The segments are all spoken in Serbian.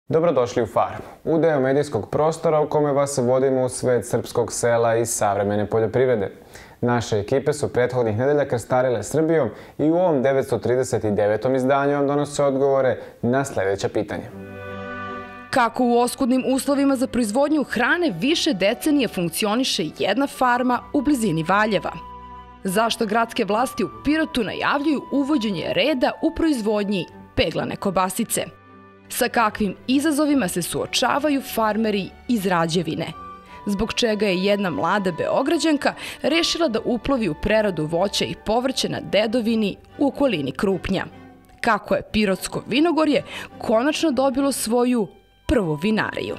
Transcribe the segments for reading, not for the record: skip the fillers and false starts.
Dobrodošli u Farmu, u deo medijskog prostora u kome vas vodimo u svet srpskog sela i savremene poljoprivrede. Naše ekipe su prethodnih nedelja krstarile Srbijom i u ovom 939. izdanju vam donose odgovore na sljedeća pitanja. Kako u oskudnim uslovima za proizvodnju hrane više decenija funkcioniše jedna farma u blizini Valjeva? Zašto gradske vlasti u Pirotu najavljuju uvođenje reda u proizvodnji peglane kobasice? Sa kakvim izazovima se suočavaju farmeri iz Rađevine? Zbog čega je jedna mlada Beograđanka rešila da uplovi u preradu voća i povrća na Dedovini u okolini Krupnja? Kako je Pirotsko vinogorje konačno dobilo svoju prvu vinariju?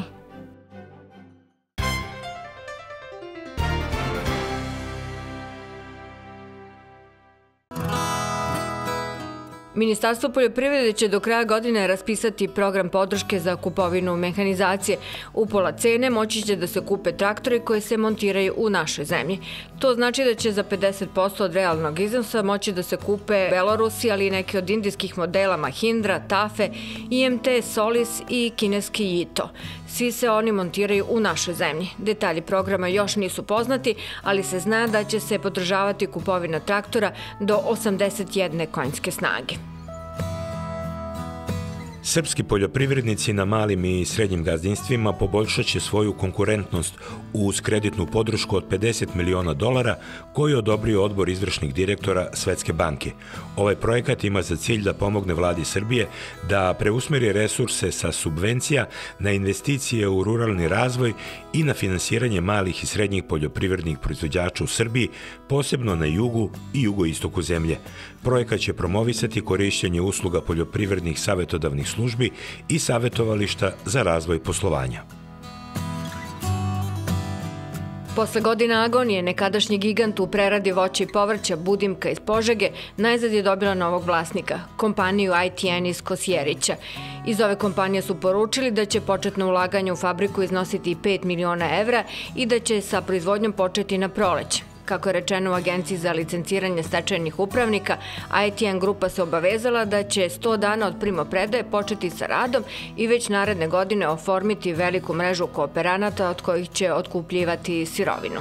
Ministarstvo poljoprivrede će do kraja godine raspisati program podrške za kupovinu mehanizacije. U pola cene moći će da se kupe traktori koji se montiraju u našoj zemlji. To znači da će za 50% od realnog iznosa moći da se kupe Belorusi, ali i neki od indijskih modela Mahindra, Tafe, IMT, Solis i kineski Yito. Svi se oni montiraju u našoj zemlji. Detalji programa još nisu poznati, ali se zna da će se podržavati kupovina traktora do 81 konjske snage. Srpski poljoprivrednici na malim i srednjim gazdinstvima poboljšat će svoju konkurentnost uz kreditnu podršku od $50 miliona koju je odobrio odbor izvršnih direktora Svetske banke. Ovaj projekat ima za cilj da pomogne vladi Srbije da preusmeri resurse sa subvencija na investicije u ruralni razvoj i na finansiranje malih i srednjih poljoprivrednih proizvođača u Srbiji, posebno na jugu i jugoistoku zemlje. Projekat će promovisati korišćenje usluga poljoprivrednih savetodavnih službi i savetovališta za razvoj poslovanja. Posle godina agonije, nekadašnji gigant u preradi voća i povrća Budimka iz Požege najzad je dobila novog vlasnika, kompaniju ITN iz Kosjerića. Iz ove kompanije su poručili da će početno ulaganje u fabriku iznositi 5 miliona evra i da će sa proizvodnjom početi na proleće. Kako je rečeno u Agenciji za licenciranje stečajnih upravnika, ITN grupa se obavezala da će 100 dana od primopredaje početi sa radom i već naredne godine oformiti veliku mrežu kooperanata od kojih će otkupljivati sirovinu.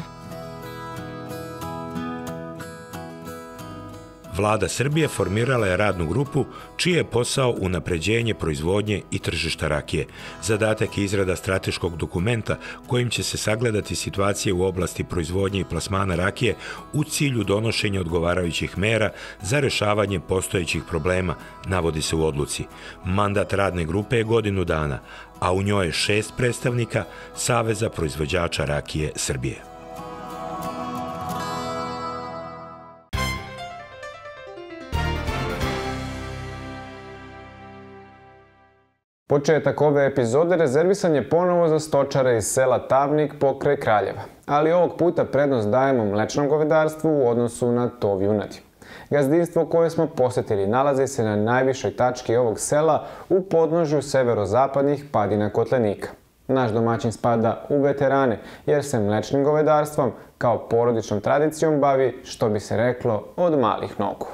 Vlada Srbije formirala je radnu grupu čiji je posao unapređenje proizvodnje i tržišta rakije. Zadatak je izrada strateškog dokumenta kojim će se sagledati situacije u oblasti proizvodnje i plasmana rakije u cilju donošenja odgovarajućih mera za rešavanje postojećih problema, navodi se u odluci. Mandat radne grupe je godinu dana, a u njoj je 6 predstavnika Saveza proizvođača rakije Srbije. Početak ove epizode rezervisan je ponovo za stočare iz sela Tavnik pokraj Kraljeva, ali ovog puta prednost dajemo mlečnom govedarstvu u odnosu na tov junadi. Gazdinstvo koje smo posjetili nalazi se na najvišoj tački ovog sela u podnožju severozapadnih padina Kotlenika. Naš domaćin spada u veterane jer se mlečnim govedarstvom kao porodičnom tradicijom bavi, što bi se reklo, od malih nogu.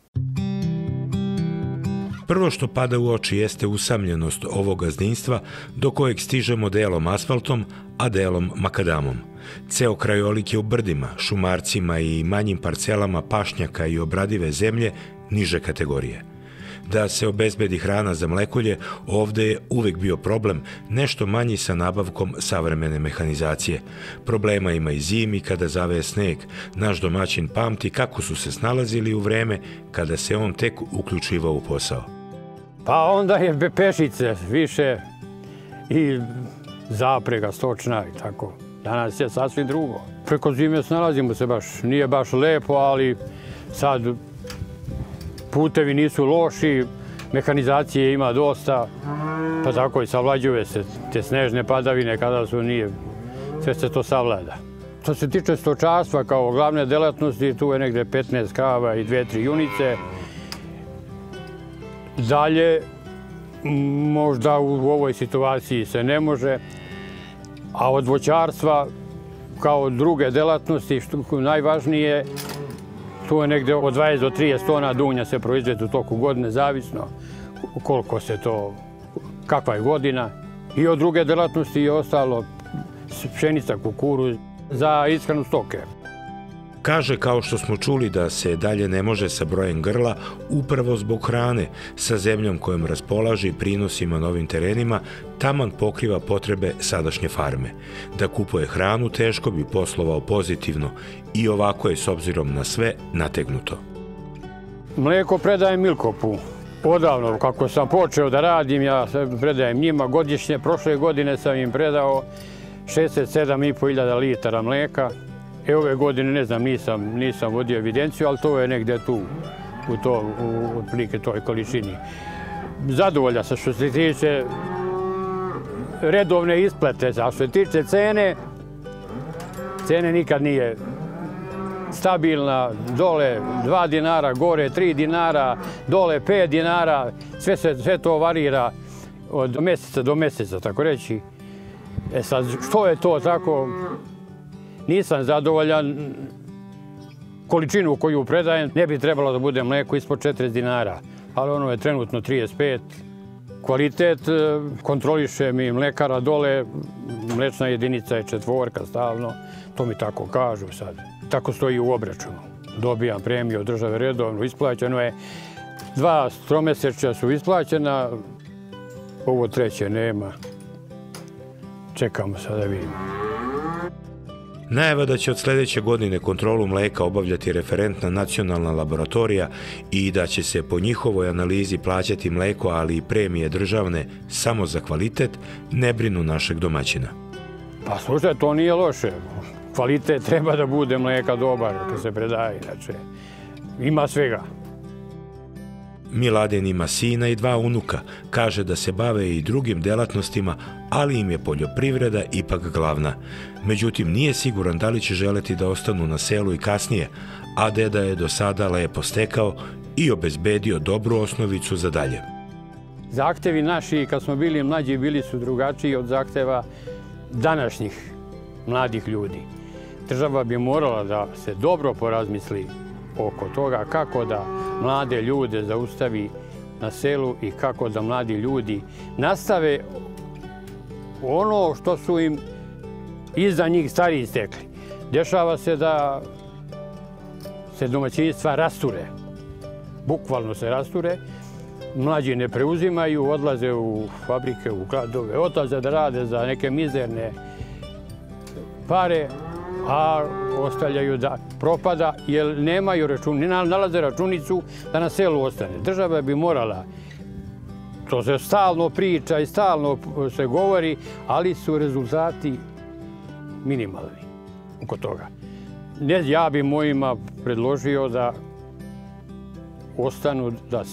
Prvo što pada u oči jeste usamljenost ovog gazdinstva do kojeg stižemo delom asfaltom, a delom makadamom. Ceo krajolik je u brdima, šumarcima i manjim parcelama pašnjaka i obradive zemlje niže kategorije. Da se obezbedi hrana za mlekolje, ovde je uvek bio problem, nešto manji sa nabavkom savremene mehanizacije. Problema ima i zimi kada zaveje sneg. Naš domaćin pamti kako su se snalazili u vreme kada se on tek uključivao u posao. Pa onda je pešice više i zaprega stočna i tako. Danas je sasvim drugo. Preko zime snalazimo se baš, nije baš lepo, ali sad putevi nisu loši, mehanizacije ima dosta, pa tako i savlađuje se te snežne padavine kada su nije, sve se to savlada. Što se tiče stočarstva kao glavne delatnosti, tu je negde 15 krava i 2-3 junice. Dalje, možda u ovoj situaciji se ne može, a od voćarstva kao druge delatnosti, što najvažnije, tu je negde od 20 do 30 tona dunja se proizvede u toku godine, zavisno koliko se to, kakva je godina. I od druge delatnosti je ostalo pšenica, kukuruz za ishranu stoke. Kaže, kao što smo čuli, da se dalje ne može sa brojem grla upravo zbog hrane, sa zemljom kojom raspolaže i prinosima na ovim terenima, taman pokriva potrebe sadašnje farme. Da kupuje hranu teško bi poslovao pozitivno i ovako je s obzirom na sve nategnuto. Mlijeko predajem Milkopu. Odavno, kako sam počeo da radim, ja predajem njima godišnje. Prošle godine sam im predao 67.500 litara mlijeka. Ove godine, ne znam, nisam vodio evidenciju, ali to je negdje tu, u otprilike toj količini. Zadovoljan sam što se tiče redovne isplate, a što se tiče cene nikad nije stabilna, dole 2 dinara, gore 3 dinara, dole 5 dinara, sve to varira od mjeseca do mjeseca, tako reći. Sad, što je to tako? Nisam zadovoljan. Količinu koju predajem ne bi trebalo da bude mlijeko ispod 40 dinara, ali ono je trenutno 35. Kvalitet kontroliše mi mlekara dole, mlečna jedinica je 4 stalno, to mi tako kažu sad. Tako stoji u obračunu. Dobijam premiju od države redovno, isplaćeno je. 2 tromjesečja su isplaćena, ovo 3. nema. Čekamo sad da vidimo. Najava da će od sljedeće godine kontrolu mleka obavljati referentna nacionalna laboratorija i da će se po njihovoj analizi plaćati mleko, ali i premije državne samo za kvalitet, ne brinu našeg domaćina. Pa slušaj, to nije loše. Kvalitet treba da bude mlijeka dobar kad se predaje, inače ima svega. Miladin ima sina i 2 unuka, kaže da se bave i drugim delatnostima, ali im je poljoprivreda ipak glavna. Međutim, nije siguran da li će želeti da ostanu na selu i kasnije, a deda je do sada lepo stekao i obezbedio dobru osnovicu za dalje. Zahtevi naši, kad smo bili mlađi, bili su drugačiji od zahteva današnjih mladih ljudi. Država bi morala da se dobro porazmisli oko toga kako da mlade ljude zaustavi na selu i kako da mladi ljudi nastave ono što su im iza njih stariji stekli. Dešava se da se domaćinstva rasture, bukvalno se rasture, mlađi ne preuzimaju, odlaze u fabrike, u gradove, odlaze da rade za neke mizerne pare, a ostavljaju da propada jer nemaju račun, ne nalaze računicu da na selu ostane. Država bi morala, to se stalno priča i stalno se govori, ali su rezultati minimalni oko toga. Ja bi mojima predložio da ostanu,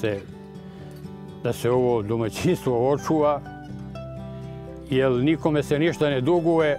da se ovo domaćinstvo očuva, jer nikome se ništa ne duguje,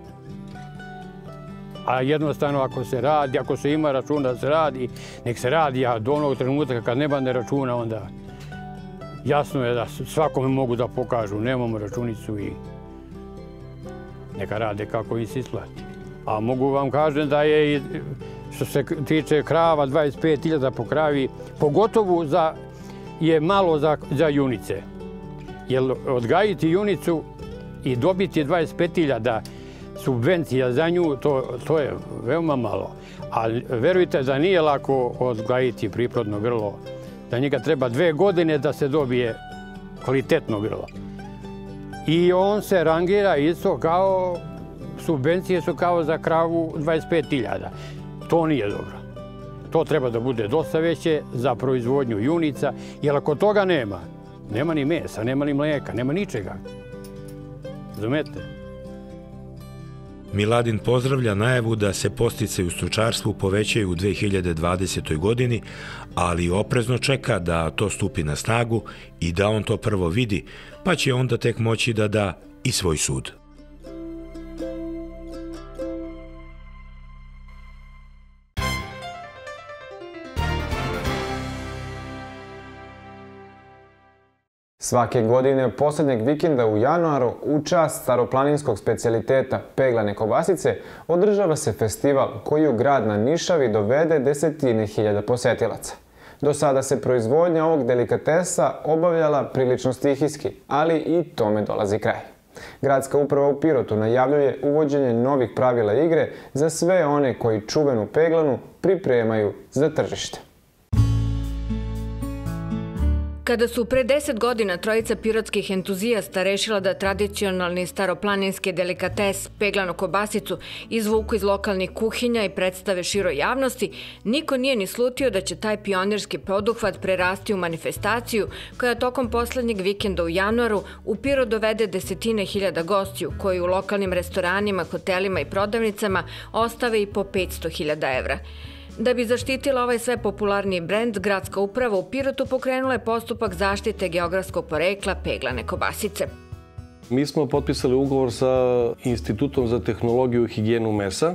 a jednostavno ako se radi, ako se ima računa da se radi, nek se radi, a do onog trenutka kad ne bane računa, onda jasno je da svakome mogu da pokažu, nemamo računicu i neka rade kako im se isplati. A mogu vam kažem da je, što se tiče krava, 25.000 po kravi, pogotovo je malo za junice. Jer odgajiti junicu i dobiti 25.000 subvencija za nju, to je veoma malo. Ali verujte da nije lako odgajiti priplodno grlo. Da njega treba 2 godine da se dobije kvalitetno grlo. I on se rangira isto kao, subvencije su kao za kravu 25.000. To nije dobro. To treba da bude dosta veće za proizvodnju junica, jer ako toga nema ni mesa, nema ni mlijeka, nema ničega. Razumete? Miladin pozdravlja najavu da se podsticaji u stočarstvu povećaju u 2020. godini, ali oprezno čeka da to stupi na snagu i da on to prvo vidi, pa će onda tek moći da da i svoj sud. Svake godine posljednjeg vikenda u januaru u čast staroplaninskog specijaliteta peglane kobasice održava se festival koji u grad na Nišavi dovede desetine hiljada posetilaca. Do sada se proizvodnja ovog delikatesa obavljala prilično stihijski, ali i tome dolazi kraj. Gradska uprava u Pirotu najavljuje uvođenje novih pravila igre za sve one koji čuvenu peglanu pripremaju za tržište. Kada su pre 10 godina trojica pirotskih entuzijasta rešila da tradicionalni staroplaninski delikates peglanu kobasicu izvuku iz lokalnih kuhinja i predstave široj javnosti, niko nije ni slutio da će taj pionirski poduhvat prerasti u manifestaciju koja tokom poslednjeg vikenda u januaru u Pirot dovede desetine hiljada gostiju koji u lokalnim restoranima, hotelima i prodavnicama ostave i po 500.000 evra. Da bi zaštitila ovaj sve popularniji brend, gradska uprava u Pirotu pokrenula je postupak zaštite geografskog porekla peglane kobasice. Mi smo potpisali ugovor sa Institutom za tehnologiju i higijenu mesa,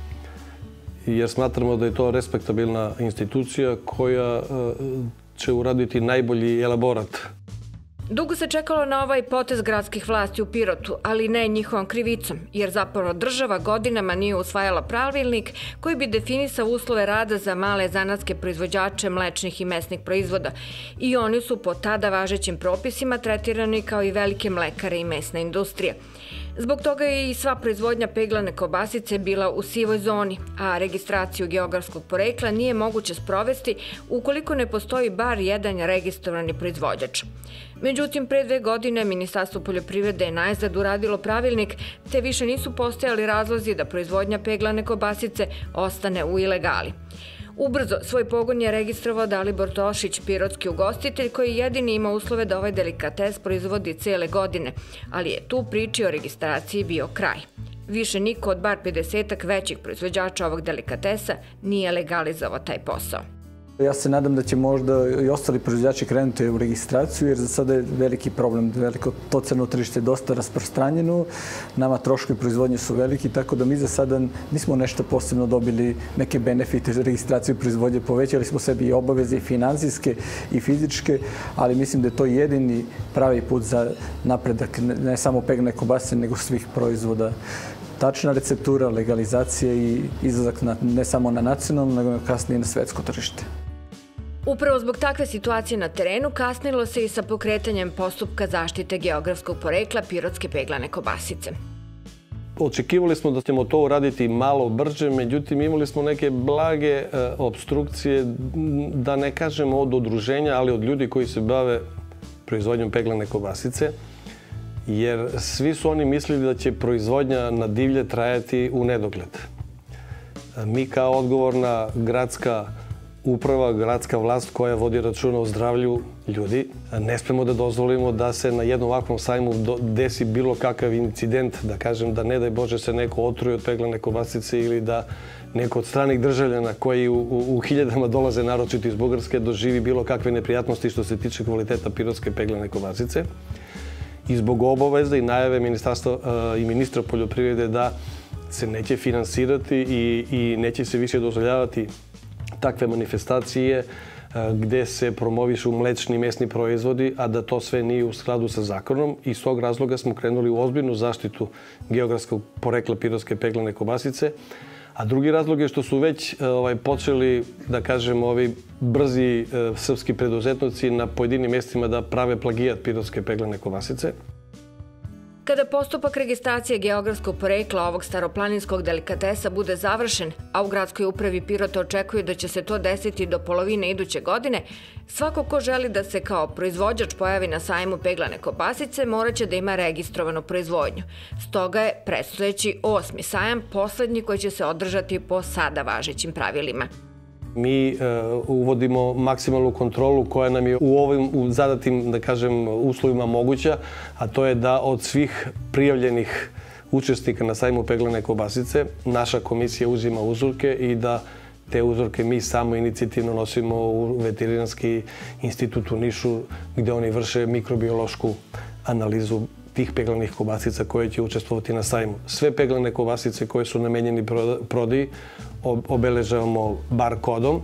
jer smatramo da je to respektabilna institucija koja će uraditi najbolji elaborat. Dugo se čekalo na ovaj potez gradskih vlasti u Pirotu, ali ne njihovom krivicom, jer zapravo država godinama nije usvajala pravilnik koji bi definisao uslove rada za male zanatske proizvođače mlečnih i mesnih proizvoda i oni su po tada važećim propisima tretirani kao i velike mlekare i mesna industrija. Zbog toga je i sva proizvodnja peglane kobasice bila u sivoj zoni, a registraciju geografskog porekla nije moguće sprovesti ukoliko ne postoji bar jedan registrovani proizvođač. Međutim, pre 2 godine Ministarstvo poljoprivrede je najzad uradilo pravilnik, te više nisu postojali razlozi da proizvodnja peglane kobasice ostane u ilegali. Ubrzo svoj pogon je registrovao Dalibor Tošić, pirotski ugostitelj koji jedini ima uslove da ovaj delikates proizvodi cele godine, ali je tu priči o registraciji bio kraj. Više niko od bar 50-ak većih proizvođača ovog delikatesa nije legalizovao taj posao. Ja se nadam da će možda i ostali proizvođači krenuti u registraciju, jer za sada je veliki problem. To crno tržište je dosta rasprostranjeno, nama troškovi proizvodnje su veliki, tako da mi za sada nismo nešto posebno dobili neke benefite za registraciju proizvodnje. Povećali smo sebi i obaveze i finansijske i fizičke, ali mislim da je to jedini pravi put za napredak ne samo peglane kobasice, nego svih proizvoda. Tačna receptura, legalizacija i izlazak ne samo na nacionalno, nego kasnije na svetsko tržište. Upravo zbog takve situacije na terenu kasnilo se i sa pokretanjem postupka zaštite geografskog porekla pirotske peglane kobasice. Očekivali smo da ćemo to uraditi malo brže, međutim imali smo neke blage opstrukcije, da ne kažemo od udruženja, ali od ljudi koji se bave proizvodnjom peglane kobasice, jer svi su oni mislili da će proizvodnja na divlje trajati u nedogled. Mi kao odgovorna gradska uprava, gradska vlast koja vodi računa o zdravlju ljudi, ne smemo da dozvolimo da se na jednom ovakvom sajmu desi bilo kakav incident, da kažem da ne daj Bože se neko otruje od peglane kobasice ili da neko od stranih državljana koji u hiljadama dolaze naročito iz Bugarske doživi bilo kakve neprijatnosti što se tiče kvaliteta pirotske peglane kobasice. I zbog obaveza i najave ministarstva i ministra poljoprivrede da se neće finansirati i neće se više dozvoljavati takve manifestacije gde se promovišu mlečni i mesni proizvodi, a da to sve nije u skladu sa zakonom. Iz tog razloga smo krenuli u ozbiljnu zaštitu geografskog porekla pirotske peglane kobasice. A drugi razlog je što su već počeli, da kažem, ovi brzi srpski preduzetnici na pojedinim mestima da prave plagijat pirotske peglane kobasice. Kada postupak registracije geografskog porekla ovog staroplaninskog delikatesa bude završen, a u gradskoj upravi Pirota očekuju da će se to desiti do polovine iduće godine, svako ko želi da se kao proizvođač pojavi na sajmu peglane kobasice moraće da ima registrovanu proizvodnju. Stoga je predstojeći 8. sajam poslednji koji će se održati po sada važećim pravilima. Mi uvodimo maksimalnu kontrolu koja nam je u ovim zadatim, da kažem, uslovima moguća, a to je da od svih prijavljenih učesnika na sajmu peglane kobasice naša komisija uzima uzorke i da te uzorke mi samo inicijativno nosimo u Veterinarski institut u Nišu gde oni vrše mikrobiološku analizu tih peglanih kobasica koje će učestvovati na sajmu. Sve peglane kobasice koje su namenjeni prodaji obeležavamo bar kodom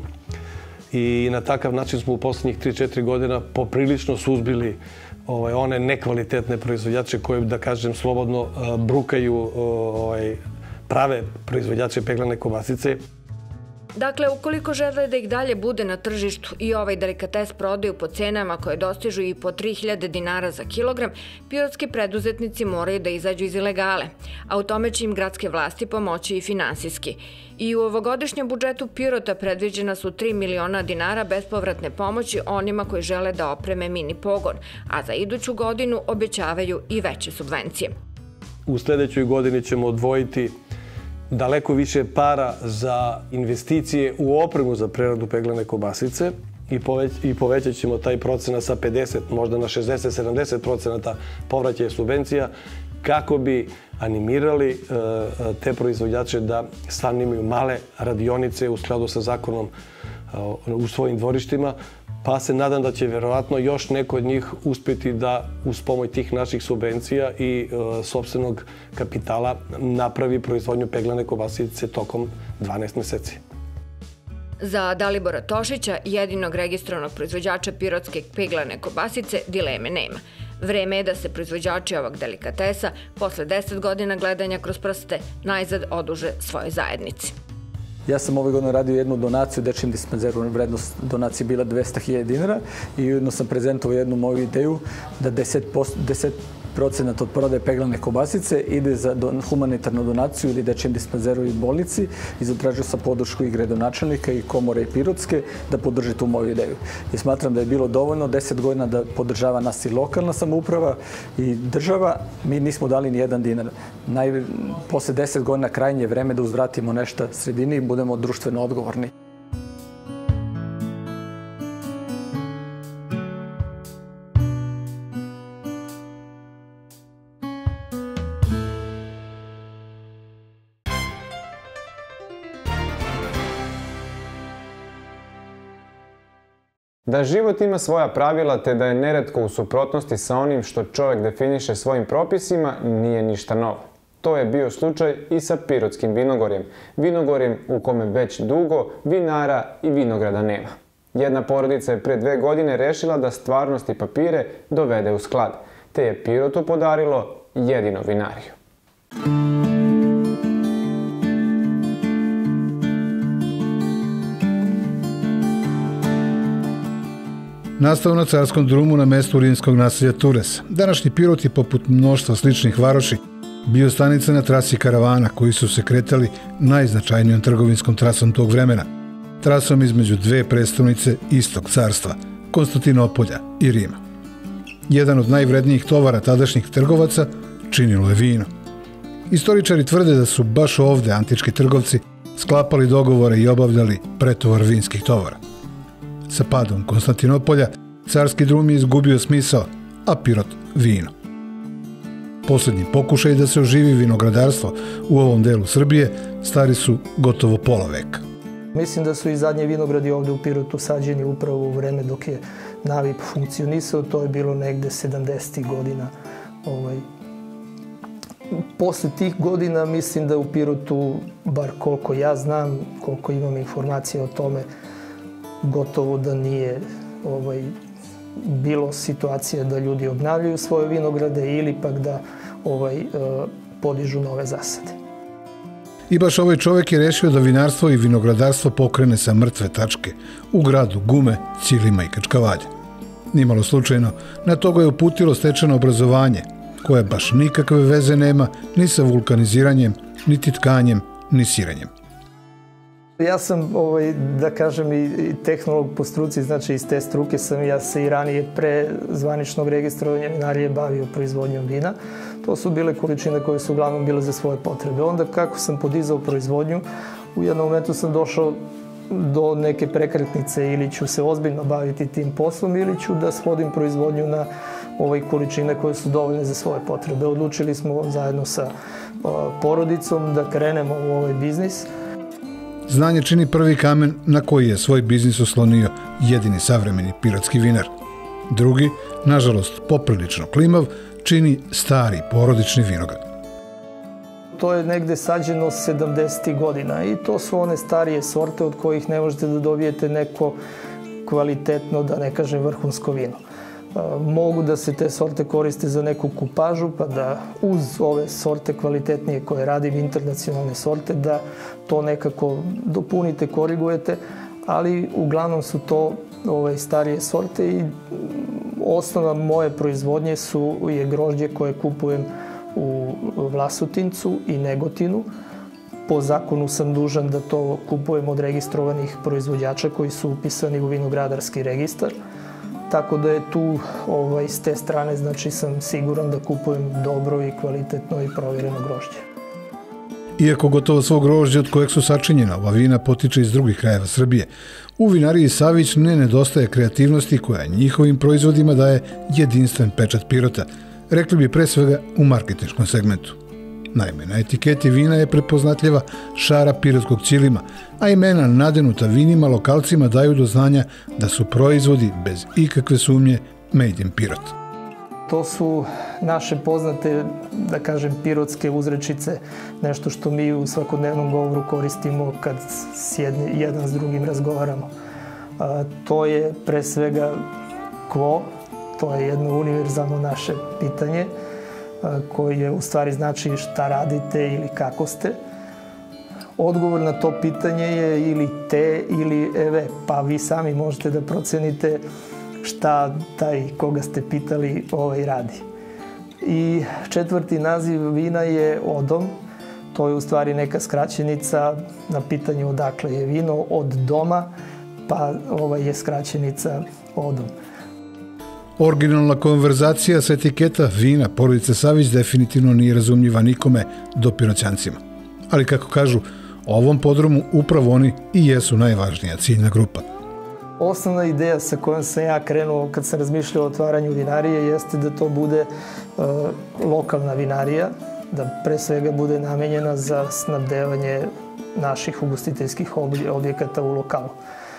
i na takav način smo u poslednjih 3-4 godina poprilično suzbili one nekvalitetne proizvođače koje, da kažem, slobodno brukaju prave proizvođače peglane kobasice. Dakle, ukoliko žele da ih dalje bude na tržištu i ovaj delikates prodaju po cenama koje dostižu i po 3000 dinara za kilogram, pirotski preduzetnici moraju da izađu iz ilegale, a u tome će im gradske vlasti pomoći i finansijski. I u ovogodišnjem budžetu Pirota predviđena su 3 miliona dinara bespovratne pomoći onima koji žele da opreme mini pogon, a za iduću godinu obećavaju i veće subvencije. U sledećoj godini ćemo odvojiti daleko više para za investicije u opremu za preradu peglane kobasice i povećat ćemo taj procenat sa 50, možda na 60-70% povraćaja subvencija, kako bi animirali te proizvođače da stvarno imaju male radionice u skladu sa zakonom u svojim dvorištima, pa se nadam da će verovatno još neko od njih uspjeti da uz pomoć tih naših subvencija i sopstvenog kapitala napravi proizvodnju peglane kobasice tokom 12 meseci. Za Dalibora Tošića, jedinog registrovanog proizvođača pirotske peglane kobasice, dileme nema. Vreme je da se proizvođači ovog delikatesa, posle 10 godina gledanja kroz prste, najzad oduže svojoj zajednici. Ja sam ove godine radio jednu donaciju dečjem dispenzeru, vrednost donacije bila 200.000 dinara i ujedno sam prezentovao jednu moju ideju da 10% od prodaje peglane kobasice ide za humanitarnu donaciju ili dečjem dispenzeru i bolnici i zatražio sam podršku i gradonačelnika i komore i pirotske da podrži tu moju ideju. I smatram da je bilo dovoljno 10 godina da podržava nas i lokalna samouprava i država. Mi nismo dali ni 1 dinar. Posle 10 godina krajnje je vreme da uzvratimo nešto sredini i budemo društveno odgovorni. Da život ima svoja pravila te da je neretko u suprotnosti sa onim što čovjek definiše svojim propisima nije ništa novo. To je bio slučaj i sa pirotskim vinogorjem. Vinogorjem u kome već dugo vinara i vinograda nema. Jedna porodica je pre 2 godine rešila da stvarnost i papire dovede u sklad, te je Pirotu podarilo jedino vinariju. Nastao na Carskom drumu na mestu rimskog naselja Tures. Današnji Pirot je poput mnoštva sličnih varoši bio stanica na trasi karavana koji su se kretali najznačajnijom trgovinskom trasom tog vremena. Trasom između dve prestolnice istog carstva, Konstantinopolja i Rima. Jedan od najvrednijih tovara tadašnjih trgovaca činilo je vino. Istoričari tvrde da su baš ovde antički trgovci sklapali dogovore i obavljali pretovar vinskih tovara. Sa padom Konstantinopolja, Carski drum je izgubio smisao, a Pirot vino. Posljednji pokušaj da se oživi vinogradarstvo u ovom delu Srbije stari su gotovo pola veka. Mislim da su i zadnje vinogradi ovde u Pirotu sađeni upravo u vreme dok je Navip funkcionisao, to je bilo negde 70. godina. Posle tih godina mislim da u Pirotu, bar koliko ja znam, koliko imam informacije o tome, gotovo da nije bilo situacija da ljudi obnavljaju svoje vinograde ili pak da podižu nove zasade. I baš ovaj čovjek je rešio da vinarstvo i vinogradarstvo pokrene sa mrtve tačke u gradu Gume, Ćilima i Kačkavalja. Nimalo slučajno, na toga je uputilo stečeno obrazovanje, koje baš nikakve veze nema ni sa vulkaniziranjem, niti tkanjem, ni siranjem. Ja sam, da kažem, i tehnolog po struci, znači iz te struke sam ja se i ranije pre zvaničnog registrovanja vinarije bavio proizvodnjom vina. To su bile količine koje su uglavnom bile za svoje potrebe. Onda kako sam podizao proizvodnju, u jednom momentu sam došao do neke prekretnice ili ću se ozbiljno baviti tim poslom ili ću da svodim proizvodnju na količine koje su dovoljne za svoje potrebe. Odlučili smo zajedno sa porodicom da krenemo u ovaj biznis. Znanje čini prvi kamen na koji je svoj biznis oslonio jedini savremeni pirotski vinar. Drugi, nažalost poprilično klimav, čini stari porodični vinograd. To je negde sađeno 70. godina i to su one starije sorte od kojih ne možete da dobijete neko kvalitetno, da ne kažem vrhunsko vino. Mogu da se te sorte koriste za neku kupažu, pa da uz ove sorte kvalitetnije koje radim, internacionalne sorte, da to nekako dopunite, korigujete, ali uglavnom su to starije sorte i osnova moje proizvodnje je grožđe koje kupujem u Vlasotincu i Negotinu. Po zakonu sam dužan da to kupujem od registrovanih proizvođača koji su upisani u vinogradarski registar. Tako da je tu s te strane, znači sam siguran da kupujem dobro i kvalitetno i provjereno grožđe. Iako gotovo svo grožđe od kojeg su sačinjena ova vina potiče iz drugih krajeva Srbije, u vinariji Savić ne nedostaje kreativnosti koja njihovim proizvodima daje jedinstven pečat Pirota, rekli bi pre svega u marketinškom segmentu. Naime, na etiketi vina je prepoznatljiva šara pirotskog ćilima, a imena nadenuta vinima lokalcima daju do znanja da su proizvodi bez ikakve sumnje made in Pirot. To su naše poznate, da kažem, pirotske uzrečice, nešto što mi u svakodnevnom govoru koristimo kad jedan s drugim razgovaramo. To je pre svega quo, to je jedno univerzalno naše pitanje, koje u stvari znači šta radite ili kako ste. Odgovor na to pitanje je ili te ili eve, pa vi sami možete da procenite šta taj koga ste pitali radi. I četvrti naziv vina je odom. To je u stvari neka skraćenica na pitanje odakle je vino, od doma, pa je skraćenica odom. Originalna konverzacija sa etiketa vina porodice Savić definitivno nije razumljiva nikome do Piroćancima. Ali kako kažu, ovom podrumu upravo oni i jesu najvažnija ciljna grupa. Osnovna ideja sa kojom sam ja krenuo kad sam razmišljao o otvaranju vinarije jeste da to bude lokalna vinarija, da pre svega bude namenjena za snabdevanje naših ugostiteljskih objekata u lokalu.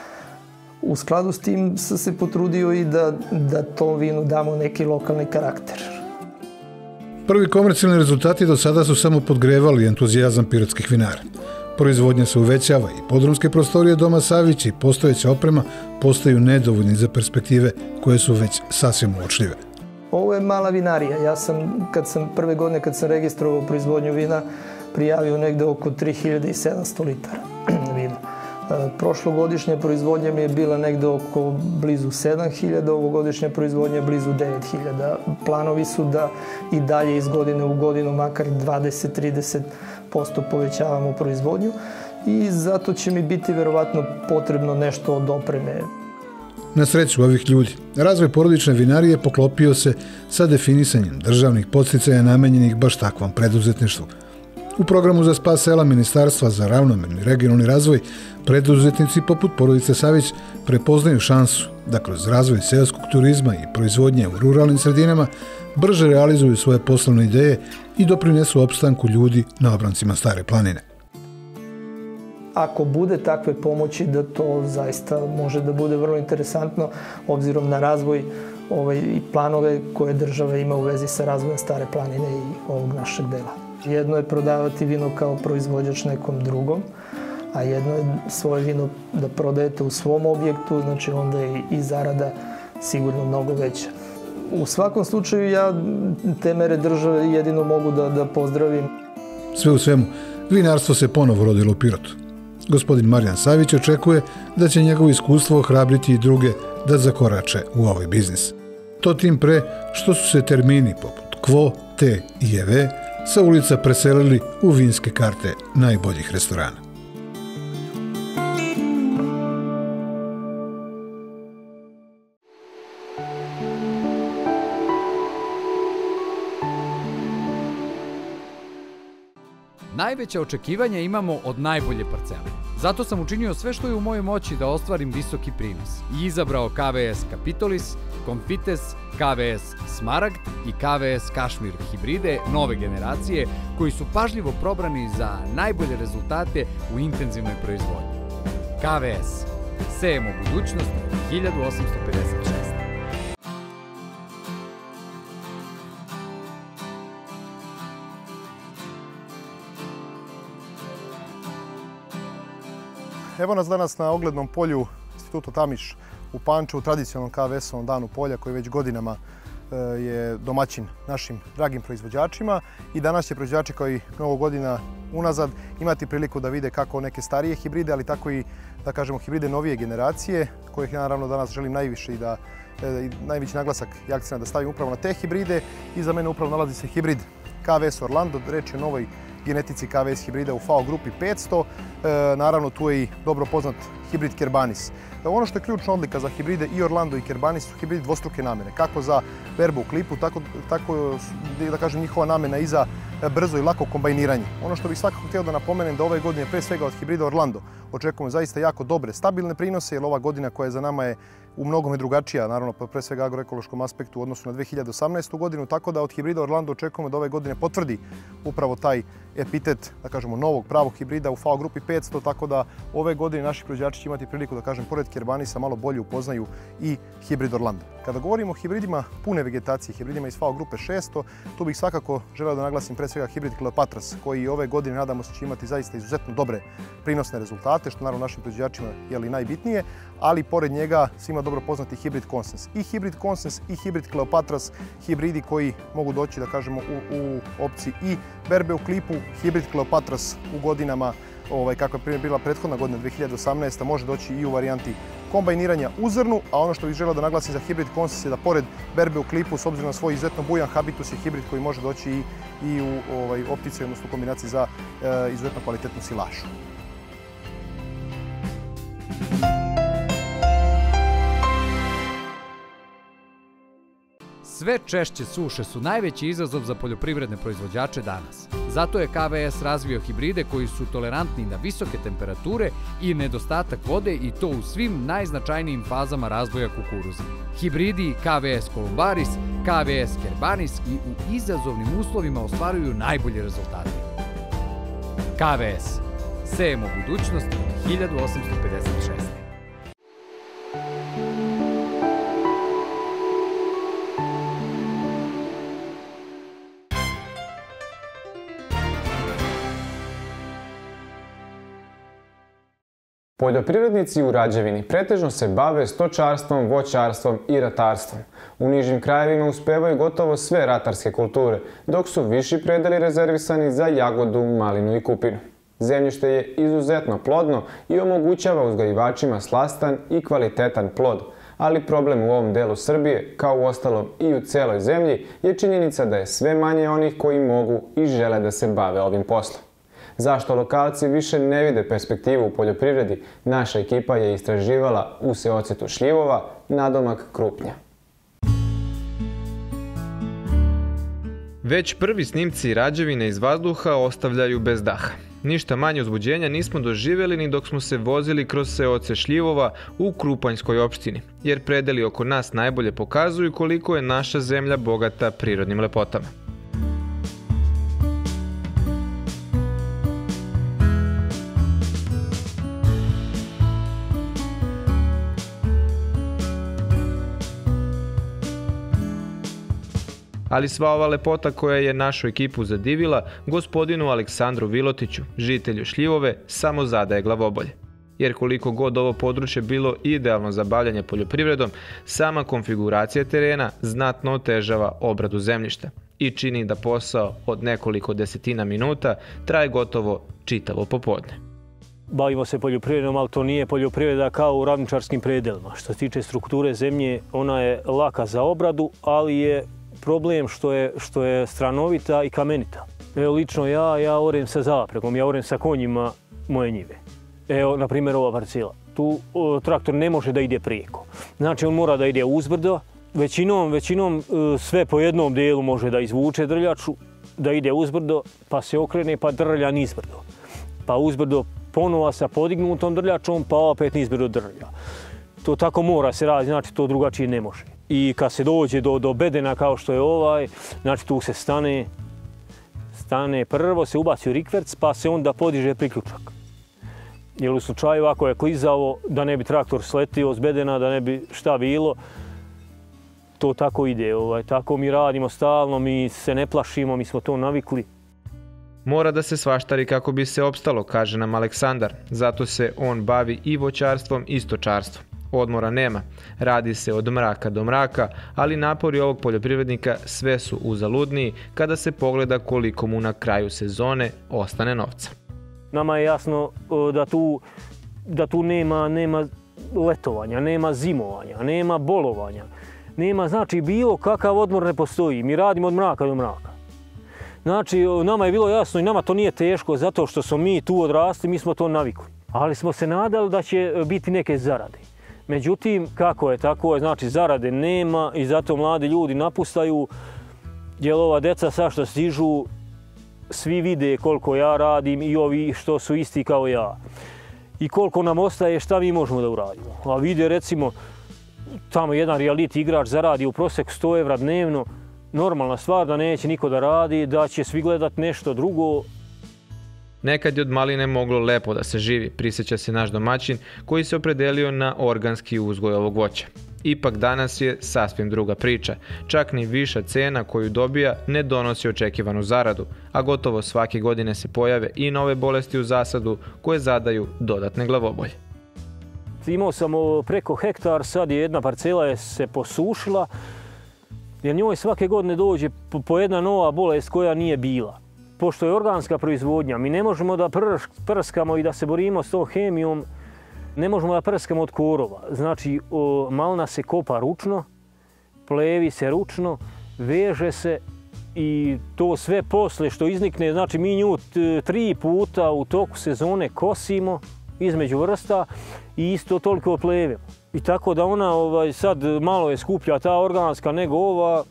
U skladu s tim sam se potrudio i da tom vinu damo neki lokalni karakter. Prvi komercijalni rezultati do sada su samo podgrevali entuzijazam pirotskih vinara. Proizvodnja se uvećava i podrumske prostorije doma Savić i postojeća oprema postaju nedovoljni za perspektive koje su već sasvim uočljive. Ovo je mala vinarija. Ja sam, prve godine kad sam registrovao proizvodnju vina, prijavio negde oko 3700 litara vina. Prošlogodišnja proizvodnja mi je bila negde oko blizu 7000, ovogodišnja proizvodnja je blizu 9000. Planovi su da i dalje iz godine u godinu makar 20-30% povećavamo proizvodnju i zato će mi biti verovatno potrebno nešto od opreme. Na sreću ovih ljudi, razvoj porodične vinarije poklopio se sa definisanjem državnih podsticaja namenjenih baš takvom preduzetništvu. U programu za spas sela Ministarstva za ravnomerni regionalni razvoj preduzetnici poput porodice Savić prepoznaju šansu da kroz razvoj seoskog turizma i proizvodnje u ruralnim sredinama brže realizuju svoje poslovne ideje i doprinesu opstanku ljudi na obrancima Stare planine. Ako bude takve pomoći, da to zaista može da bude vrlo interesantno obzirom na razvoj i planove koje država ima u vezi sa razvojem Stare planine i ovog našeg dela. Jedno je prodavati vino kao proizvođač nekom drugom, a jedno je svoje vino da prodajete u svom objektu, znači onda je i zarada sigurno mnogo veća. U svakom slučaju ja te mere države jedino mogu da pozdravim. Sve u svemu, vinarstvo se ponovo rodilo u Pirotu. Gospodin Marijan Savić očekuje da će njegovo iskustvo ohrabriti i druge da zakorače u ovaj biznis. To tim pre što su se termini poput quo, te i eve sa ulica preselili u vinske karte najboljih restorana. Najveća očekivanja imamo od najbolje parcele. Zato sam učinio sve što je u mojoj moći da ostvarim visoki prinos i izabrao KVS Capitolis, Confites, KVS Smaragd i KVS Kašmir hibride nove generacije koji su pažljivo probrani za najbolje rezultate u intenzivnoj proizvodnji. KVS. Sejemo budućnost 1856. Evo nas danas na oglednom polju Instituta Tamiš u Pančevu, tradicionalnom KVS-ovom danu polja koji već godinama je domaćin našim dragim proizvođačima i danas će proizvođači koji mnogo godina unazad imati priliku da vide kako neke starije hibride, ali tako i da kažemo hibride novije generacije, kojih ja naravno danas želim najviše i da najveći naglasak i akcent da stavim upravo na te hibride. Iza mene upravo nalazi se hibrid KVS Orlando, reč je o novoj genetici KVS hibrida u V grupi 500. Naravno tu je i dobro poznat hibrid Kerbanis. Ono što je ključna odlika za hibride i Orlando i Kerbanis su hibridi dvostruke namene, kako za berbu u klipu, tako da kažem njihova namena i za brzo i lako kombajniranje. Ono što bih svakako htio da napomenem da ove godine pre svega od hibrida Orlando očekujemo zaista jako dobre, stabilne prinose, jer ova godina koja je za nama je u mnogome drugačija, naravno pre svega agroekološkom aspektu u odnosu na 2018. godinu, tako da od hibrida Orlando očekujemo da ove godine potvrdi upravo taj epitet, da kažemo, novog pravog hibrida u V grupi 500, tako da ove godine naši proizvođači će imati priliku da kažem pored Kerbanisa malo bolje upoznaju i hibrid Orlando. Kada govorimo o hibridima pune vegetacije, hibridima iz V grupe 600, tu bih svakako želeo da naglasim pre svega hibrid Kleopatras, koji ove godine nadamo se će imati zaista izuzetno dobre prinosne rezultate, što naravno našim proizvođačima je najbitnije, ali pored njega svima dobro poznati hibrid Konsens. I hibrid Konsens i hibrid Kleopatras, hibridi koji mogu doći, da kažemo, u opciji i berbe u klipu, hibrid Kleopatras u godinama kako je bila prethodna godina 2018. može doći i u varijanti kombajniranja u zrnu, a ono što bih želeo da naglasim za hibrid Konsens je da pored berbe u klipu, s obzirom na svoj izuzetno bujan habitus, je hibrid koji može doći i u optici, odnosno u kombinaciji za izuzetno kvalitetnu silažu. Sve češće suše su najveći izazov za poljoprivredne proizvođače danas. Zato je KVS razvio hibride koji su tolerantni na visoke temperature i nedostatak vode, i to u svim najznačajnijim fazama razvoja kukuruza. Hibridi KVS Columbaris, KVS Kerbanis i u izazovnim uslovima ostvaruju najbolje rezultate. KVS. Sejemo budućnost od 1856. Poljoprivrednici u Rađevini pretežno se bave stočarstvom, voćarstvom i ratarstvom. U nižim krajevima uspevaju gotovo sve ratarske kulture, dok su viši predeli rezervisani za jagodu, malinu i kupinu. Zemljište je izuzetno plodno i omogućava uzgajivačima slastan i kvalitetan plod, ali problem u ovom delu Srbije, kao u ostalom i u celoj zemlji, je činjenica da je sve manje onih koji mogu i žele da se bave ovim poslom. Zašto lokalci više ne vide perspektivu u poljoprivredi, naša ekipa je istraživala u seocetu Šljivova, nadomak Krupnja. Već prvi snimci Rađevine iz vazduha ostavljaju bez daha. Ništa manje uzbuđenja nismo doživjeli ni dok smo se vozili kroz seoce Šljivova u Krupanjskoj opštini, jer predeli oko nas najbolje pokazuju koliko je naša zemlja bogata prirodnim lepotama. Ali sva ova lepota koja je našu ekipu zadivila, gospodinu Aleksandru Vilotiću, žitelju Šljivove, samo zadaje glavobolje. Jer koliko god ovo područje bilo idealno za bavljanje poljoprivredom, sama konfiguracija terena znatno otežava obradu zemljišta i čini da posao od nekoliko desetina minuta traje gotovo čitavo popodne. Bavimo se poljoprivredom, ali to nije poljoprivreda kao u ravničarskim predelima. Što se tiče strukture zemlje, ona je laka za obradu, ali je problem što je stranovita i kamenita. Evo, lično ja orem sa zapregom, ja orem sa konjima moje njive. Evo, na primjer, ova parcela. Tu traktor ne može da ide prijeko. Znači, on mora da ide uzbrdo. Većinom sve po jednom delu može da izvuče drljaču, da ide uzbrdo, pa se okrene, pa drlja nizbrdo. Pa uzbrdo ponova sa podignutom drljačom, pa opet nizbrdo drlja. To tako mora se raditi, znači to drugačije ne može. I kad se dođe do bedena kao što je ovaj, znači tu se stane, prvo se ubaci u rikverc, pa se onda podiže priključak. Jer u slučaju ako je klizavo, da ne bi traktor sletio s bedena, da ne bi šta bilo, to tako ide. Tako mi radimo stalno, mi se ne plašimo, mi smo to navikli. Mora da se svaštari kako bi se opstalo, kaže nam Aleksandar. Zato se on bavi i voćarstvom i stočarstvom. Odmora nema. Radi se od mraka do mraka, ali napori ovog poljoprivrednika sve su uzaludniji kada se pogleda koliko mu na kraju sezone ostane novca. Nama je jasno da tu nema letovanja, nema zimovanja, nema bolovanja. Nema, znači, bilo kakav odmor ne postoji. Mi radimo od mraka do mraka. Znači, nama je bilo jasno i nama to nije teško zato što smo mi tu odrasli, mi smo to navikli. Ali smo se nadali da će biti neke zarade. Međutim, kako je, tako je, znači zarade nema i zato mladi ljudi napustaju, jer ova deca sad što stižu, svi vide koliko ja radim i ovi što su isti kao ja. I koliko nam ostaje, šta mi možemo da uradimo. A vide, recimo, tamo jedan reality igrač zaradi u prosjeku 100 evra dnevno, normalna stvar da neće niko da radi, da će svi gledat nešto drugo. Nekad je od maline moglo lepo da se živi, prisjeća se naš domaćin koji se opredelio na organski uzgoj ovog voća. Ipak danas je sasvim druga priča. Čak ni viša cena koju dobija ne donosi očekivanu zaradu, a gotovo svake godine se pojave i nove bolesti u zasadu koje zadaju dodatne glavobolje. Imao sam preko hektar, sad je jedna parcela se posušila, jer njoj svake godine dođe po jedna nova bolest koja nije bila. Pošto je organska proizvodnja, mi ne možemo da prskamo i da se borimo s tom hemijom, ne možemo da prskamo od korova. Znači, malina se kopa ručno, plevi se ručno, veže se i to sve posle što iznikne, znači mi nju 3 puta u toku sezone kosimo između vrsta i isto toliko plevimo. I tako da ona sad malo je skuplja ta organska nego ova,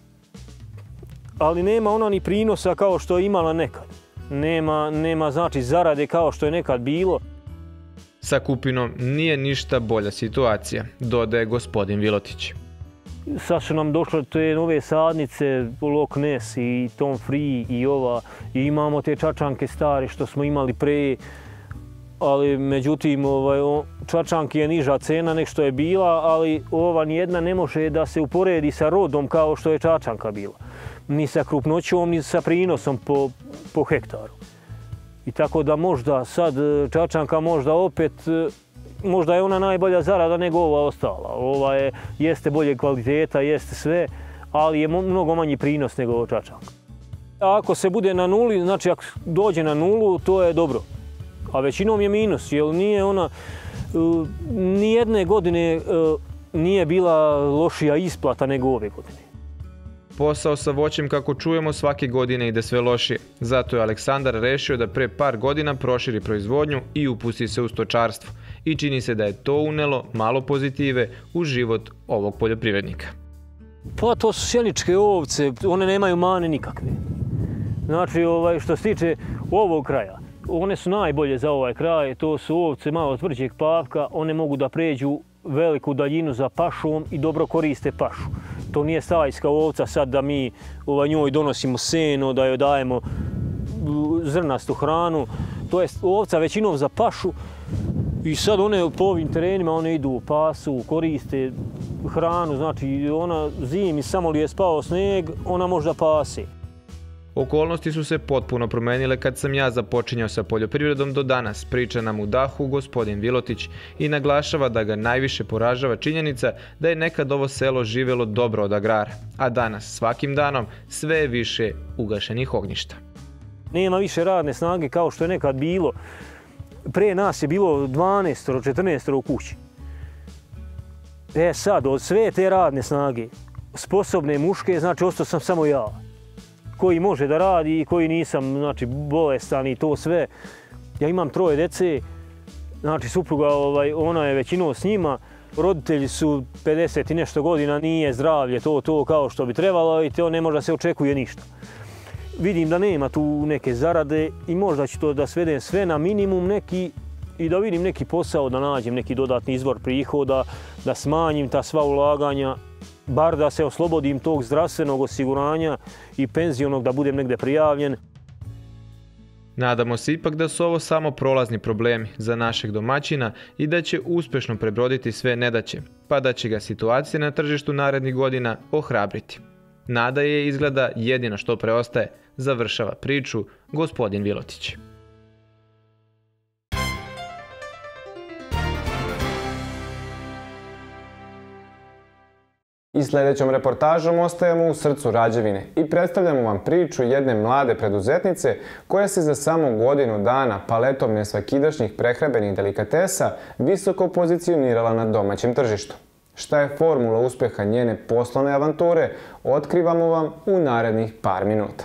ali nema ona ni prinosa kao što je imala nekad. Nema znači zarade kao što je nekad bilo. Sa kupinom nije ništa bolja situacija, dodaje gospodin Vilotić. Sad su nam došle te nove sadnice, Loch Ness i Tom Free i ova, i imamo te čačanke stare što smo imali pre, ali međutim čačanke je niža cena nek što je bila, ali ova nijedna ne može da se uporedi sa rodom kao što je čačanka bila. Ni sa krupnoćom, ni sa prinosom po hektaru. I tako da možda sad čačanka možda opet, možda je ona najbolja zarada nego ova ostala. Ova jeste bolje kvaliteta, jeste sve, ali je mnogo manji prinos nego čačanka. Ako se bude na nuli, znači ako dođe na nulu, to je dobro. A većinom je minus, jer nije ona, nijedne godine nije bila lošija isplata nego ove godine. Posao sa voćem, kako čujemo, svake godine ide sve lošije. Zato je Aleksandar rešio da pre par godina proširi proizvodnju i upusti se u stočarstvo. I čini se da je to unelo malo pozitive u život ovog poljoprivrednika. Pa to su sjeničke ovce, one nemaju mane nikakve. Znači, što se tiče ovog kraja, one su najbolje za ovaj kraj, to su ovce malo tvrđeg pavka, one mogu da pređu veliku daljinu za pašom i dobro koriste pašu. To nije stajska ovca sad da mi njoj donosimo seno, da joj dajemo zrnastu hranu. To je ovca većinom za pašu i sad one po ovim terenima one idu u pasu, koriste hranu, znači ona zimi samo li je spao sneg, ona možda pase. Okolnosti su se potpuno promenile kad sam ja započinjao sa poljoprivredom do danas, priča nam u dahu gospodin Vilotić i naglašava da ga najviše poražava činjenica da je nekad ovo selo živelo dobro od agrara, a danas svakim danom sve je više ugašenih ognjišta. Nema više radne snage kao što je nekad bilo. Pre nas je bilo 12-14 u kući. Sad, od sve te radne snage, sposobne muške, znači ostao sam samo ja, koji može da radi i koji nisam, znači, bolestan i to sve. Ja imam 3 dece, znači supruga, ona je većinom s njima. Roditelji su 50 i nešto godina, nije zdravlje to kao što bi trebalo i to ne može da se očekuje ništa. Vidim da nema tu neke zarade i možda ću to da svedem sve na minimum neki i da vidim neki posao, da nađem neki dodatni izvor prihoda, da smanjim ta sva ulaganja, bar da se oslobodim tog zdravstvenog osiguranja i penzionog, da budem negde prijavljen. Nadamo se ipak da su ovo samo prolazni problemi za našeg domaćina i da će uspešno prebroditi sve nedaće, pa da će ga situacija na tržištu narednih godina ohrabriti. Nada je izgleda jedino što preostaje, završava priču gospodin Vilotić. I sljedećom reportažom ostajemo u srcu Rađevine i predstavljamo vam priču jedne mlade preduzetnice koja se za samo godinu dana paletom nesvakidašnjih prehrambenih delikatesa visoko pozicionirala na domaćem tržištu. Šta je formula uspeha njene poslovne avanture, otkrivamo vam u narednih par minuta.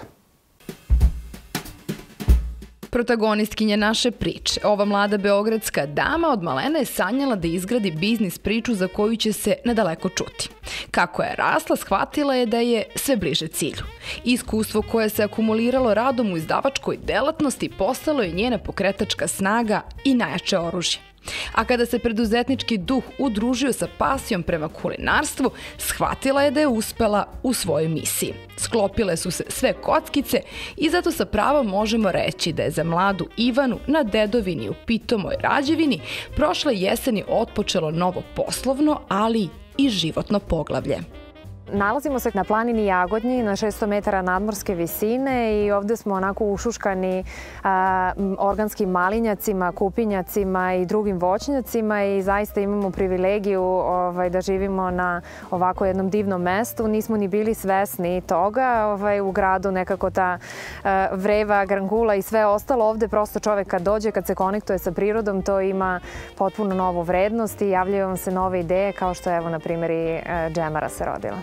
Protagonistkinja naše priče, ova mlada beogradska dama od malena je sanjala da izgradi biznis priču za koju će se nedaleko čuti. Kako je rasla, shvatila je da je sve bliže cilju. Iskustvo koje se akumuliralo radom u izdavačkoj delatnosti postalo je njena pokretačka snaga i najjače oružje. A kada se preduzetnički duh udružio sa pasijom prema kulinarstvu, shvatila je da je uspela u svojoj misiji. Sklopile su se sve kockice i zato sa pravom možemo reći da je za mladu Ivanu na dedovini u pitomoj Rađevini prošle jeseni otpočelo novo poslovno, ali i životno poglavlje. Nalazimo se na planini Jagodnji, na 600 metara nadmorske visine i ovde smo onako ušuškani organskim malinjacima, kupinjacima i drugim voćnjacima i zaista imamo privilegiju da živimo na ovako jednom divnom mestu. Nismo ni bili svesni toga. U gradu nekako ta vreva, grangula i sve ostalo. Ovde prosto čovek kad dođe, kad se konektuje sa prirodom, to ima potpuno novu vrednost i javljaju vam se nove ideje kao što je, evo, na primjer, i džemara se rodila.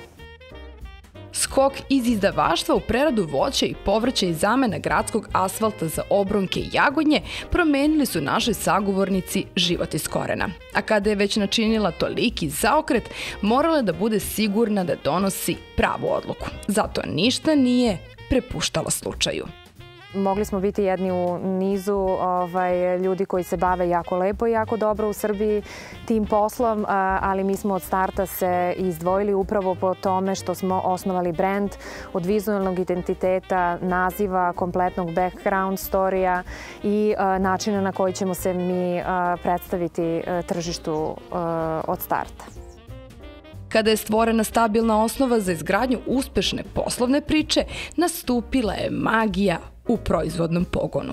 Skok iz izdavaštva u preradu voća i povrća i zamena gradskog asfalta za obronke i Jagodnje promenili su našoj sagovornici život iz korena. A kada je već načinila toliki zaokret, morala je da bude sigurna da donosi pravu odluku. Zato ništa nije prepuštala slučaju. Mogli smo biti jedni u nizu ljudi koji se bave jako lepo i jako dobro u Srbiji tim poslom, ali mi smo od starta se izdvojili upravo po tome što smo osnovali brend od vizualnog identiteta, naziva, kompletnog background storija i načina na koji ćemo se mi predstaviti tržištu od starta. Kada je stvorena stabilna osnova za izgradnju uspešne poslovne priče, nastupila je magija u proizvodnom pogonu.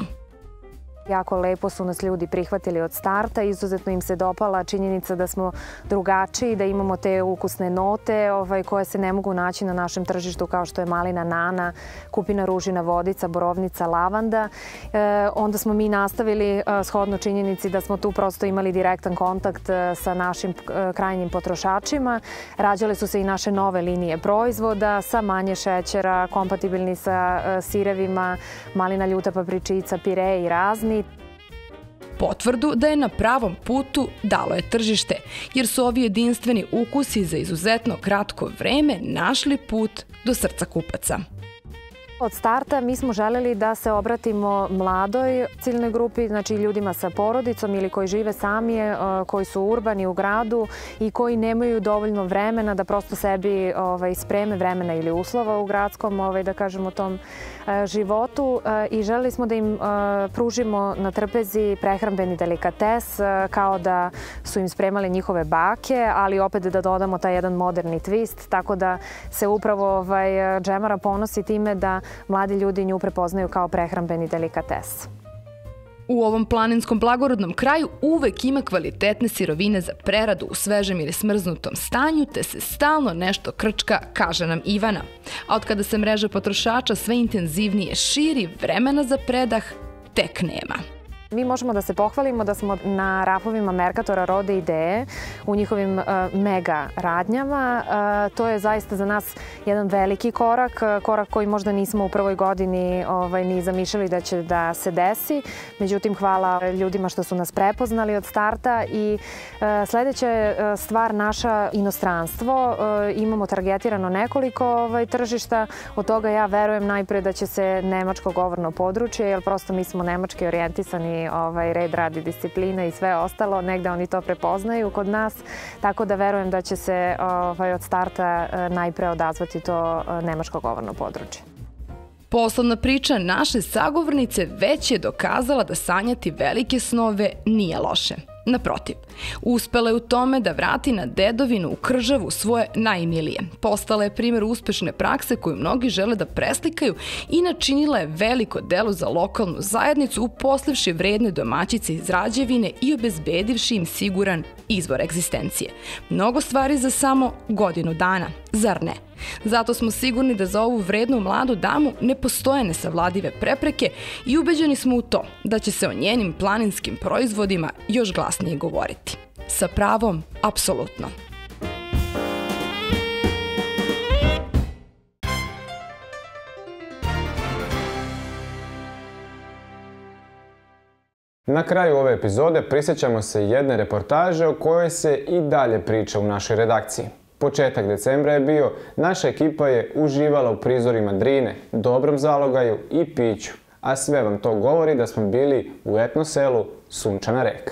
Jako lepo su nas ljudi prihvatili od starta, izuzetno im se dopala činjenica da smo drugačiji, da imamo te ukusne note koje se ne mogu naći na našem tržištu kao što je malina, nana, kupina, ružina, vodica, borovnica, lavanda. Onda smo mi nastavili shodno činjenici da smo tu prosto imali direktan kontakt sa našim krajnjim potrošačima. Rađale su se i naše nove linije proizvoda sa manje šećera, kompatibilni sa sirevima, malina, ljuta papričica, pire i razni. Potvrdu da je na pravom putu dalo je tržište, jer su ovi jedinstveni ukusi za izuzetno kratko vreme našli put do srca kupaca. Od starta mi smo želeli da se obratimo mladoj ciljnoj grupi, znači ljudima sa porodicom ili koji žive sami, koji su urbani u gradu i koji nemaju dovoljno vremena da prosto sebi spreme vremena ili uslova u gradskom, da kažemo, tom životu i želeli smo da im pružimo na trpezi prehrambeni delikates kao da su im spremali njihove bake, ali opet da dodamo taj jedan moderni twist, tako da se upravo džemara ponosi time da mladi ljudi nju prepoznaju kao prehrambeni delikates. U ovom planinskom blagorodnom kraju uvek ima kvalitetne sirovine za preradu u svežem ili smrznutom stanju, te se stalno nešto krčka, kaže nam Ivana. A od kada se mreža potrošača sve intenzivnije širi, vremena za predah tek nema. Mi možemo da se pohvalimo da smo na rafovima Merkatora rode ideje u njihovim mega radnjama. To je zaista za nas jedan veliki korak, korak koji možda nismo u prvoj godini ni zamišljali da će da se desi. Međutim, hvala ljudima što su nas prepoznali od starta i sledeća je stvar naša inostranstvo. Imamo targetirano nekoliko tržišta, od toga ja verujem najpre da će se nemačko govorno područje, jer prosto mi smo nemački orijentisani red, rad i disciplina i sve ostalo, negde oni to prepoznaju kod nas, tako da verujem da će se od starta najpre odazvati to nemačko govorno područje. Poslovna priča naše sagovornice već je dokazala da sanjati velike snove nije loše. Naprotiv, uspela je u tome da vrati na dedovinu u Kržavu svoje najmilije. Postala je primjer uspešne prakse koju mnogi žele da preslikaju i načinila je veliko delo za lokalnu zajednicu, uposlivši vredne domaćice iz Rađevine i obezbedivši im siguran izvor egzistencije. Mnogo stvari za samo godinu dana. Zar ne? Zato smo sigurni da za ovu vrednu mladu damu ne postoje nesavladive prepreke i ubeđeni smo u to da će se o njenim planinskim proizvodima još glasnije govoriti. Sa pravom, apsolutno. Na kraju ove epizode prisjećamo se jedne reportaže o kojoj se i dalje priča u našoj redakciji. Početak decembra je bio, naša ekipa je uživala u prizorima Drine, dobrom zalogaju i piću, a sve vam to govori da smo bili u etno selu Sunčana Reka.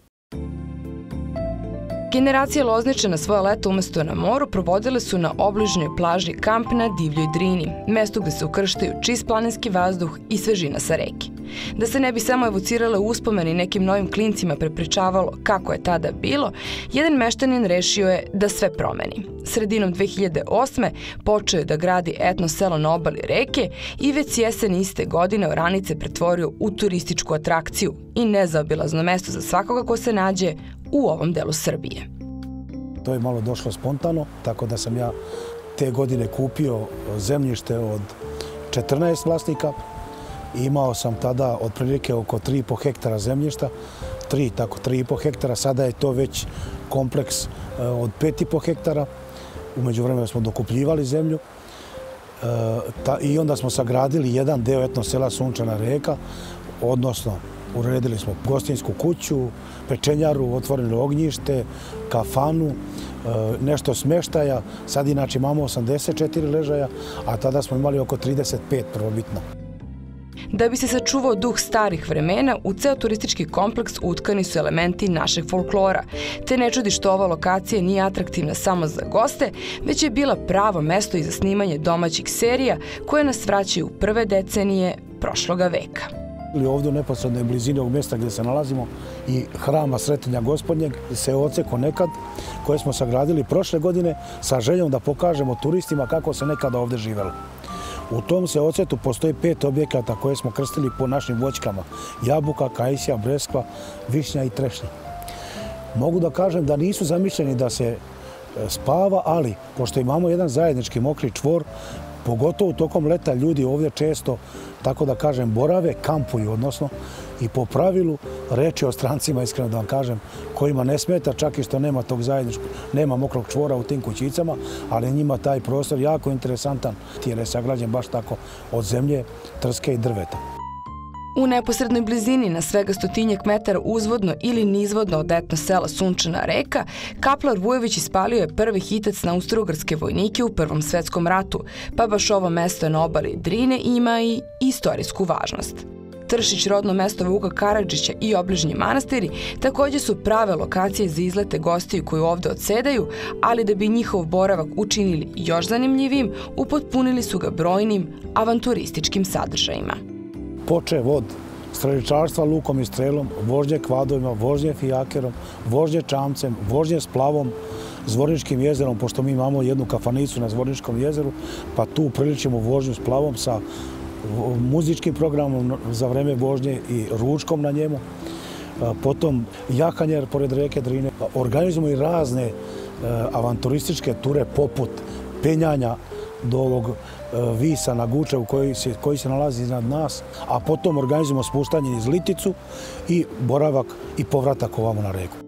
Generacije Lozničana svoje leto umesto na moru provodile su na obližnjoj plaži Kamp na Divljoj Drini, mestu gde se ukrštaju čist planinski vazduh i svežina sa reke. Da se ne bi samo evocirale uspomeni nekim novim klincima prepričavalo kako je tada bilo, jedan meštanin rešio je da sve promeni. Sredinom 2008. počeo je da gradi etno selo na obali reke i već jesen iste godine Oranice pretvorio u turističku atrakciju i nezaobilazno mesto za svakoga ko se nađe u ovom delu Srbije. To je malo došlo spontano, tako da sam ja te godine kupio zemljište od 14 vlasnika. Imao sam tada otprilike oko 3,5 hektara zemljišta, 3,5 hektara, sada je to već kompleks od 5,5 hektara. Umeđu vremenu smo dokupljivali zemlju i onda smo sagradili jedan deo etno sela Sunčana Reka, odnosno uredili smo gostinsku kuću, pečenjaru, otvoreno ognjište, kafanu, nešto smeštaja. Sad inače imamo 84 ležaja, a tada smo imali oko 35 prvobitno. Da bi se sačuvao duh starih vremena, u ceo turistički kompleks utkani su elementi našeg folklora, te ne čudi što ova lokacija nije atraktivna samo za goste, već je bila pravo mesto i za snimanje domaćih serija koje nas vraćaju u prve decenije prošloga veka. Ovdje u neposrednoj blizini ovog mjesta gdje se nalazimo i hrama Sretenja Gospodnjeg se oceko nekad koje smo sagradili prošle godine sa željom da pokažemo turistima kako se nekada ovdje živelo. U tom se ocetu postoji 5 objekata koje smo krstili po našim voćkama: jabuka, kajsija, breskva, višnja i trešnja. Mogu da kažem da nisu zamišljeni da se spava, ali pošto imamo jedan zajednički mokri čvor, pogotovo tokom leta ljudi ovdje često, tako da kažem, borave, kampuju, odnosno i po pravilu, reč je o strancima, iskreno da vam kažem, kojima ne smeta čak i što nema tog zajedničkog, nema mokrog čvora u tim kućicama, ali njima taj prostor jako interesantan, jer je sagrađen baš tako od zemlje, trske i drveta. U neposrednoj blizini, na svega 100 metara uzvodno ili nizvodno od etno sela Sunčana Reka, kaplar Vujović ispalio je prvi hitac na austrougarske vojnike u Prvom svetskom ratu, pa baš ovo mesto na obali Drine ima i istorijsku važnost. Tršić, rodno mesto Vuka Karadžića i obližnji manastiri također su prave lokacije za izlete gostiju koji ovdje odsedaju, ali da bi njihov boravak učinili još zanimljivim, upotpunili su ga brojnim avanturističkim sadržajima. Počev od streličarstva lukom i strelom, vožnje kvadovima, vožnje fijakerom, vožnje čamcem, vožnje splavom, Zvorničkim jezerom, pošto mi imamo jednu kafanicu na Zvorničkom jezeru, pa tu upriličimo vožnju splavom sa muzičkim programom za vreme vožnje i ručkom na njemu. Potom jahanje pored reke Drine. Organizujemo i razne avanturističke ture poput penjanja do ovog visa na Gučevu koji se nalazi iznad nas, a potom organizujemo spuštanje iz Liticu i boravak i povratak ovamo na reku.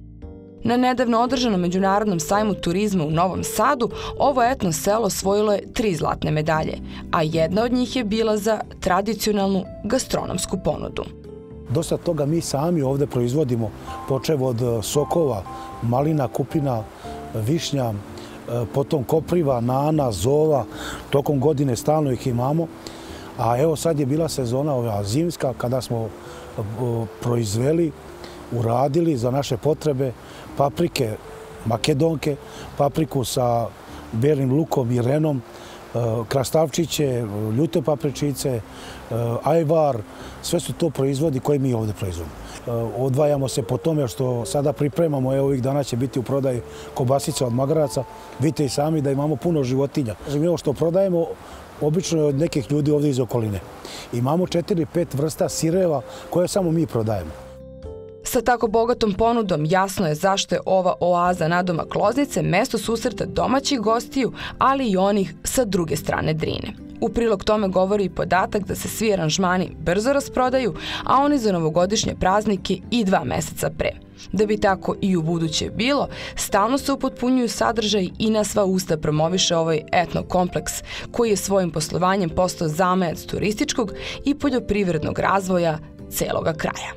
Na nedavno održanom Međunarodnom sajmu turizma u Novom Sadu ovo etno selo osvojilo je 3 zlatne medalje, a jedna od njih je bila za tradicionalnu gastronomsku ponudu. Dosta toga mi sami ovdje proizvodimo, počev od sokova, malina, kupina, višnja, potom kopriva, nana, zova, tokom godine stalno ih imamo. A evo sad je bila sezona ova zimska kada smo proizveli, uradili za naše potrebe paprike makedonke, papriku sa belim lukom i renom, krastavčiće, ljute papričice, ajvar, sve su to proizvodi koje mi ovdje proizvodimo. Odvajamo se po tome što sada pripremamo, evo ovih dana će biti u prodaji kobasica od magaraca. Vidite i sami da imamo puno životinja. Ovo što prodajemo obično je od nekih ljudi ovdje iz okoline. Imamo 4-5 vrsta sireva koje samo mi prodajemo. Sa tako bogatom ponudom jasno je zašto je ova oaza nadomak Loznice mesto susreta domaćih gostiju, ali i onih sa druge strane Drine. U prilog tome govori i podatak da se svi aranžmani brzo rasprodaju, a oni za novogodišnje praznike i 2 meseca pre. Da bi tako i u buduće bilo, stalno se upotpunjuju sadržaj i na sva usta promoviše ovaj etnokompleks, koji je svojim poslovanjem postao zamajac turističkog i poljoprivrednog razvoja celoga kraja.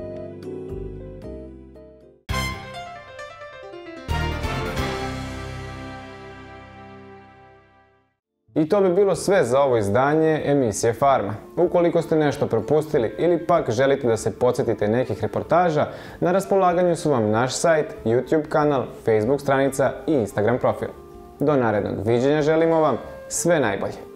I to bi bilo sve za ovo izdanje emisije Farma. Ukoliko ste nešto propustili ili pak želite da se podsjetite nekih reportaža, na raspolaganju su vam naš sajt, YouTube kanal, Facebook stranica i Instagram profil. Do narednog viđenja želimo vam sve najbolje.